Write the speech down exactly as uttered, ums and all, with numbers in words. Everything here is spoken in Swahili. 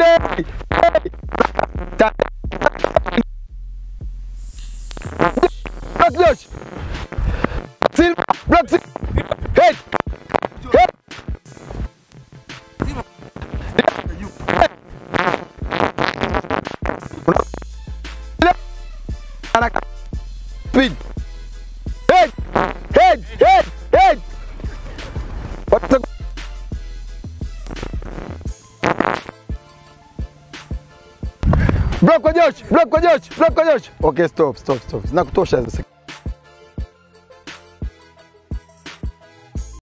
Hey! Block Josh! Sil! Block Sil! Head! Head! Speed! Head! Head! Head! Head! What's the... Block kwa Josh! Block kwa Josh! Block kwa Josh! Okay, stop, stop, stop. Zinakutosha sasa.